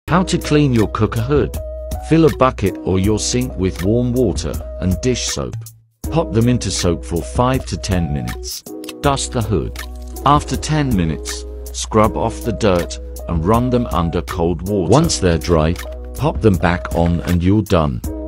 How to clean your cooker hood. Fill a bucket or your sink with warm water and dish soap. Pop them into soak for 5 to 10 minutes. Dust the hood. After 10 minutes, scrub off the dirt and run them under cold water. Once they're dry, pop them back on and you're done.